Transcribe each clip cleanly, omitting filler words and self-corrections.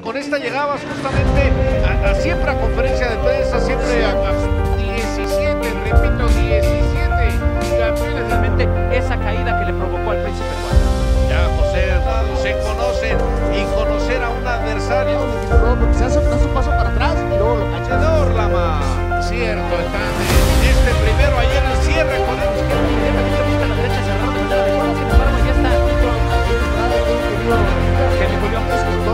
con esta llegabas justamente siempre a conferencia de prensa, siempre a 17, repito, 17 campeones. Realmente esa caída que le provocó al Príncipe Juan. Ya José se conocen y conocer a un adversario. Porque se hace un paso para atrás y luego lo cacha. Lama. Cierto, está este primero ayer el cierre con el izquierdo. Inmediatamente busca la derecha cerrado de manera adecuada, sin embargo ya está. Que le volvió a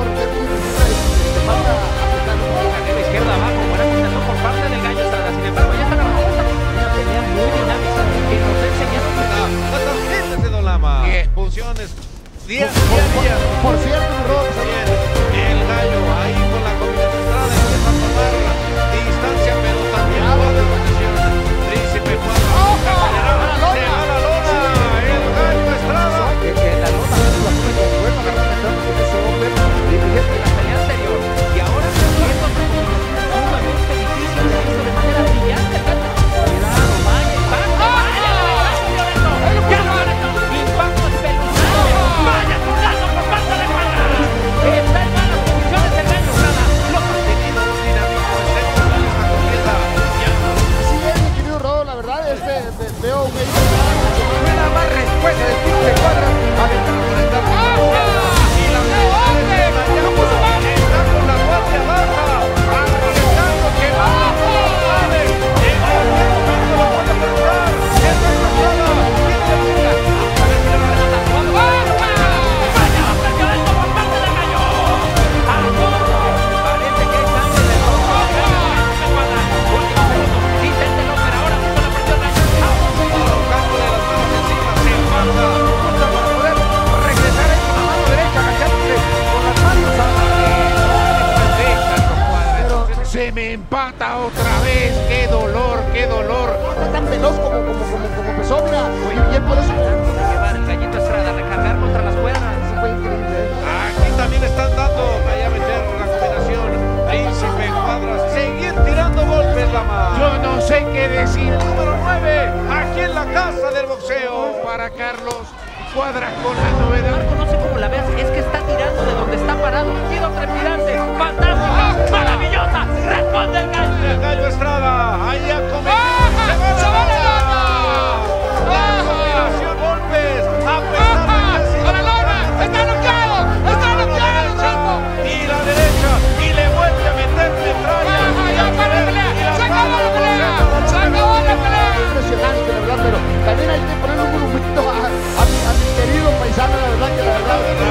la izquierda abajo, buena contestación por parte del Gallo Estrada. Sin embargo ya está la respuesta. Una pelea muy dinámica que nos ha enseñado. ¿Cuántas veces de Dolama? 10 funciones. 10 días. Por cierto, mi Rob, el Gallo ahí con la combinación Estrada empieza a tomar distancia, pero también va de posición. Príncipe Juan. Se va la lona. El Gallo Estrada. Que la lona es la forma que puede agarrar con ese hombre de la pelea anterior. Y ahora se siente otra combinación sumamente difícil. Se hizo de manera brillante. Cuidado, vaya, impacto espeluznante. Vaya, Zurlando por parte de Juan. Está en malas posiciones el Gallo Estrada. Lo Tenido un dinamismo excepcional esta contienda. así es, mi querido Rob, la verdad, veo un Una más respuesta del tipo de cuadras. Y la está con la guardia baja, arriesgando que va a en cualquier momento lo puede perder. Es desplazada, Vaya, perdió esto por parte del Gallo. Parece que hay sangre de los últimos segundos. Inténtelo, pero ahora sí se lo perdió el Gallo. colocando de las manos encima, se manda. Para poder regresar ahí con la mano derecha, agachándose con las manos Se me empata otra vez, qué dolor, qué dolor. no tan veloz como empezó, mira, y bien por eso. llevar el Gallito Estrada, recargar contra las cuerdas. Eso fue increíble. Aquí también están dando, allá a meter la combinación, Príncipe Cuadras, seguir tirando golpes, Lama. Yo no sé qué decir. Número 9, aquí en la casa del boxeo, para Carlos Cuadras con la novedad. Marco, no sé cómo la veas, es que está tirando de donde está parado. Tiro trepidante, fantástica, maravillosa. Responde el Gallo. El Gallo Estrada, ahí a comer. Se va la lona. La combinación golpes, a pesar de que ha sido ¡Está noqueado! ¡Está noqueado! y la derecha, y le vuelve a meter metralla. Impresionante, la verdad, pero también hay que ponerle un poquito a mi querido paisano, la verdad que la verdad.